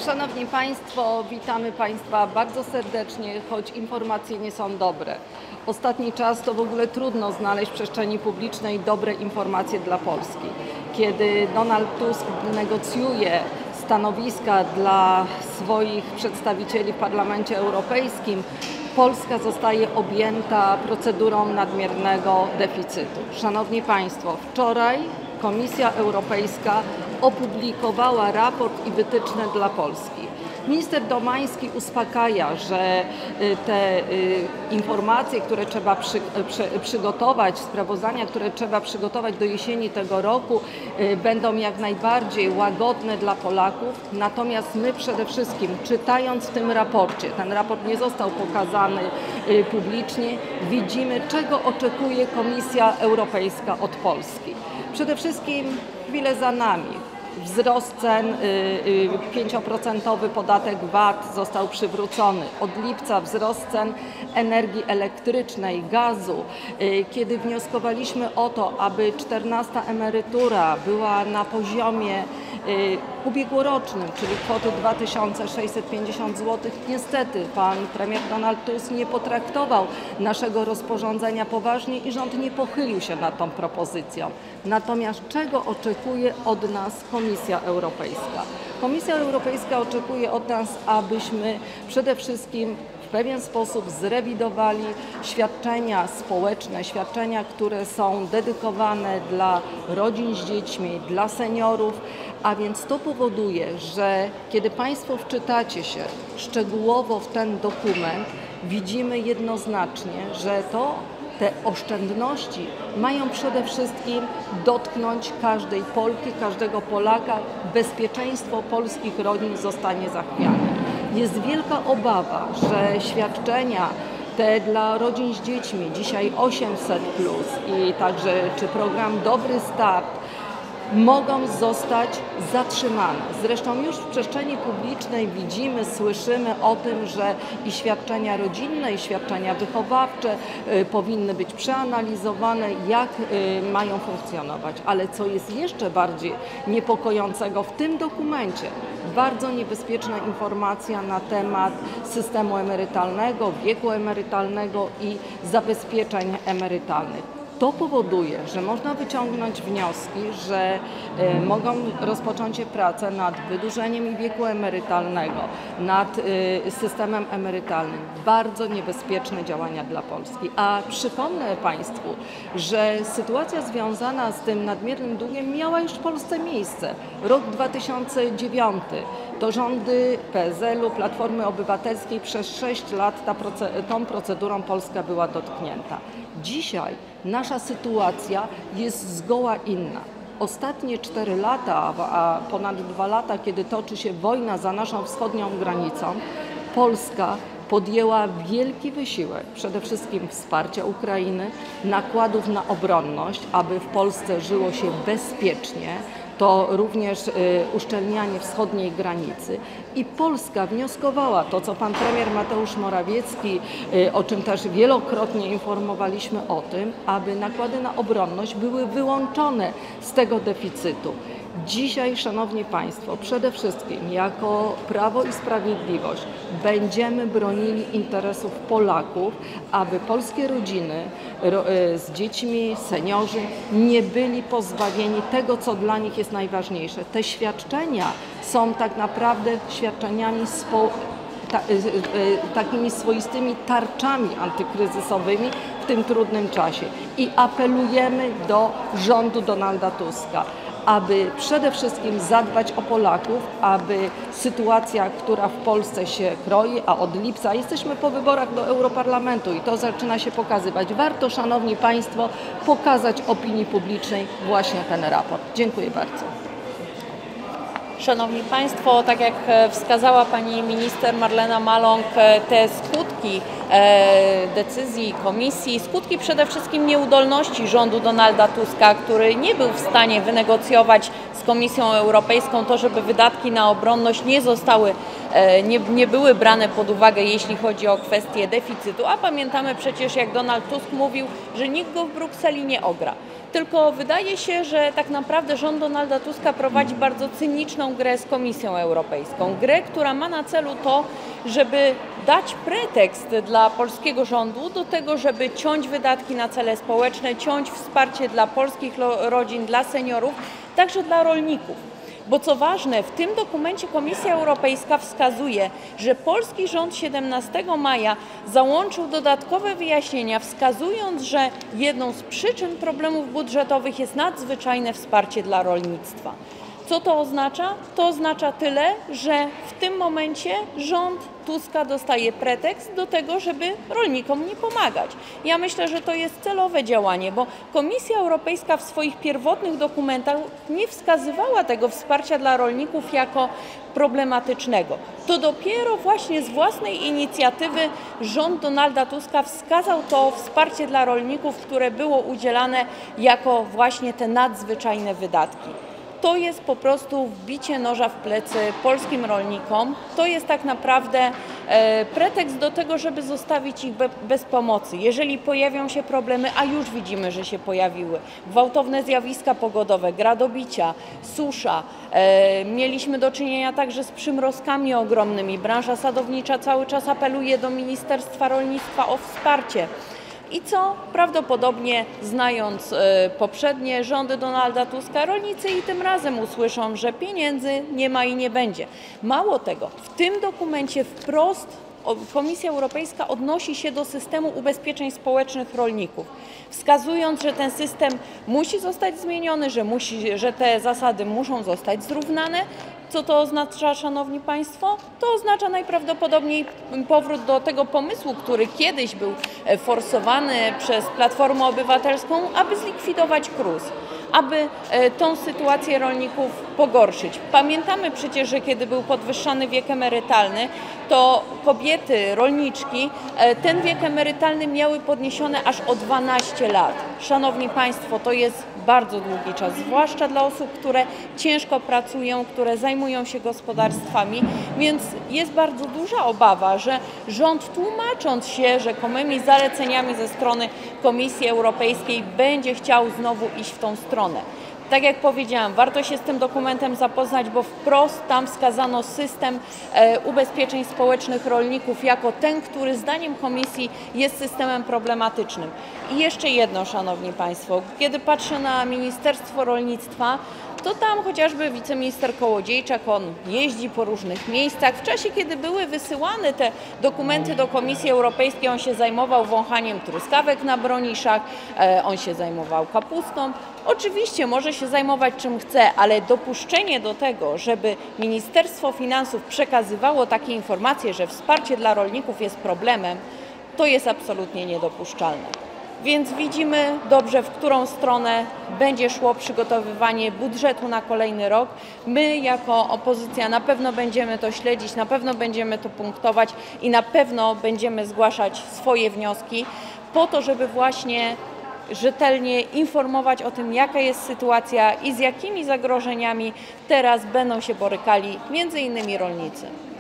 Szanowni Państwo, witamy Państwa bardzo serdecznie, choć informacje nie są dobre. Ostatni czas to w ogóle trudno znaleźć w przestrzeni publicznej dobre informacje dla Polski. Kiedy Donald Tusk negocjuje stanowiska dla swoich przedstawicieli w Parlamencie Europejskim, Polska zostaje objęta procedurą nadmiernego deficytu. Szanowni Państwo, wczoraj Komisja Europejska opublikowała raport i wytyczne dla Polski. Minister Domański uspokaja, że te informacje, które trzeba przygotować, sprawozdania, które trzeba przygotować do jesieni tego roku, będą jak najbardziej łagodne dla Polaków. Natomiast my przede wszystkim, czytając w tym raporcie, ten raport nie został pokazany publicznie, widzimy, czego oczekuje Komisja Europejska od Polski. Przede wszystkim chwilę za nami. Wzrost cen, 5% podatek VAT został przywrócony. Od lipca wzrost cen energii elektrycznej, gazu. Kiedy wnioskowaliśmy o to, aby 14. emerytura była na poziomie ubiegłorocznym, czyli kwoty 2650 zł, niestety pan premier Donald Tusk nie potraktował naszego rozporządzenia poważnie i rząd nie pochylił się nad tą propozycją. Natomiast czego oczekuje od nas Komisja Europejska? Komisja Europejska oczekuje od nas, abyśmy przede wszystkim w pewien sposób zrewidowali świadczenia społeczne, świadczenia, które są dedykowane dla rodzin z dziećmi, dla seniorów, a więc to powoduje, że kiedy Państwo wczytacie się szczegółowo w ten dokument, widzimy jednoznacznie, że te oszczędności mają przede wszystkim dotknąć każdej Polki, każdego Polaka. Bezpieczeństwo polskich rodzin zostanie zachwiane. Jest wielka obawa, że świadczenia te dla rodzin z dziećmi, dzisiaj 800+, i także czy program Dobry Start, mogą zostać zatrzymane. Zresztą już w przestrzeni publicznej widzimy, słyszymy o tym, że i świadczenia rodzinne, i świadczenia wychowawcze powinny być przeanalizowane, jak mają funkcjonować. Ale co jest jeszcze bardziej niepokojącego w tym dokumencie, bardzo niebezpieczna informacja na temat systemu emerytalnego, wieku emerytalnego i zabezpieczeń emerytalnych. To powoduje, że można wyciągnąć wnioski, że mogą rozpocząć się prace nad wydłużeniem wieku emerytalnego, nad systemem emerytalnym. Bardzo niebezpieczne działania dla Polski. A przypomnę Państwu, że sytuacja związana z tym nadmiernym długiem miała już w Polsce miejsce. Rok 2009 to rządy PSL-u, Platformy Obywatelskiej przez 6 lat tą procedurą Polska była dotknięta. Dzisiaj nasza sytuacja jest zgoła inna. Ostatnie 4 lata, a ponad 2 lata, kiedy toczy się wojna za naszą wschodnią granicą, Polska podjęła wielki wysiłek, przede wszystkim wsparcia Ukrainy, nakładów na obronność, aby w Polsce żyło się bezpiecznie. To również uszczelnianie wschodniej granicy. I Polska wnioskowała, to co pan premier Mateusz Morawiecki, o czym też wielokrotnie informowaliśmy o tym, aby nakłady na obronność były wyłączone z tego deficytu. Dzisiaj, Szanowni Państwo, przede wszystkim jako Prawo i Sprawiedliwość będziemy bronili interesów Polaków, aby polskie rodziny z dziećmi, seniorzy nie byli pozbawieni tego, co dla nich jest najważniejsze. Te świadczenia są tak naprawdę świadczeniami takimi swoistymi tarczami antykryzysowymi w tym trudnym czasie. I apelujemy do rządu Donalda Tuska, aby przede wszystkim zadbać o Polaków, aby sytuacja, która w Polsce się kroi, a od lipca jesteśmy po wyborach do Europarlamentu i to zaczyna się pokazywać. Warto, Szanowni Państwo, pokazać opinii publicznej właśnie ten raport. Dziękuję bardzo. Szanowni Państwo, tak jak wskazała pani minister Marlena Maląg, te skutki decyzji Komisji, skutki przede wszystkim nieudolności rządu Donalda Tuska, który nie był w stanie wynegocjować z Komisją Europejską to, żeby wydatki na obronność nie były brane pod uwagę, jeśli chodzi o kwestię deficytu, a pamiętamy przecież, jak Donald Tusk mówił, że nikt go w Brukseli nie ogra. Tylko wydaje się, że tak naprawdę rząd Donalda Tuska prowadzi bardzo cyniczną grę z Komisją Europejską. Grę, która ma na celu to, żeby dać pretekst dla polskiego rządu do tego, żeby ciąć wydatki na cele społeczne, ciąć wsparcie dla polskich rodzin, dla seniorów, także dla rolników. Bo co ważne, w tym dokumencie Komisja Europejska wskazuje, że polski rząd 17 maja załączył dodatkowe wyjaśnienia, wskazując, że jedną z przyczyn problemów budżetowych jest nadzwyczajne wsparcie dla rolnictwa. Co to oznacza? To oznacza tyle, że w tym momencie rząd Tuska dostaje pretekst do tego, żeby rolnikom nie pomagać. Ja myślę, że to jest celowe działanie, bo Komisja Europejska w swoich pierwotnych dokumentach nie wskazywała tego wsparcia dla rolników jako problematycznego. To dopiero właśnie z własnej inicjatywy rząd Donalda Tuska wskazał to wsparcie dla rolników, które było udzielane jako właśnie te nadzwyczajne wydatki. To jest po prostu wbicie noża w plecy polskim rolnikom. To jest tak naprawdę pretekst do tego, żeby zostawić ich bez pomocy. Jeżeli pojawią się problemy, a już widzimy, że się pojawiły, gwałtowne zjawiska pogodowe, gradobicia, susza, mieliśmy do czynienia także z przymrozkami ogromnymi. Branża sadownicza cały czas apeluje do Ministerstwa Rolnictwa o wsparcie. I co prawdopodobnie, znając poprzednie rządy Donalda Tuska, rolnicy i tym razem usłyszą, że pieniędzy nie ma i nie będzie. Mało tego, w tym dokumencie wprost Komisja Europejska odnosi się do systemu ubezpieczeń społecznych rolników, wskazując, że ten system musi zostać zmieniony, że te zasady muszą zostać zrównane. Co to oznacza, Szanowni Państwo? To oznacza najprawdopodobniej powrót do tego pomysłu, który kiedyś był forsowany przez Platformę Obywatelską, aby zlikwidować KRUS, aby tą sytuację rolników pogorszyć. Pamiętamy przecież, że kiedy był podwyższany wiek emerytalny, to kobiety, rolniczki, ten wiek emerytalny miały podniesiony aż o 12 lat. Szanowni Państwo, to jest bardzo długi czas, zwłaszcza dla osób, które ciężko pracują, które zajmują się gospodarstwami, więc jest bardzo duża obawa, że rząd, tłumacząc się rzekomymi zaleceniami ze strony Komisji Europejskiej, będzie chciał znowu iść w tą stronę. Tak jak powiedziałam, warto się z tym dokumentem zapoznać, bo wprost tam wskazano system ubezpieczeń społecznych rolników jako ten, który zdaniem Komisji jest systemem problematycznym. I jeszcze jedno, Szanowni Państwo, kiedy patrzę na Ministerstwo Rolnictwa, to tam chociażby wiceminister Kołodziejczak, on jeździ po różnych miejscach. W czasie, kiedy były wysyłane te dokumenty do Komisji Europejskiej, on się zajmował wąchaniem truskawek na broniszach, on się zajmował kapustą. Oczywiście może się zajmować czym chce, ale dopuszczenie do tego, żeby Ministerstwo Finansów przekazywało takie informacje, że wsparcie dla rolników jest problemem, to jest absolutnie niedopuszczalne. Więc widzimy dobrze, w którą stronę będzie szło przygotowywanie budżetu na kolejny rok. My jako opozycja na pewno będziemy to śledzić, na pewno będziemy to punktować i na pewno będziemy zgłaszać swoje wnioski po to, żeby właśnie rzetelnie informować o tym, jaka jest sytuacja i z jakimi zagrożeniami teraz będą się borykali m.in. rolnicy.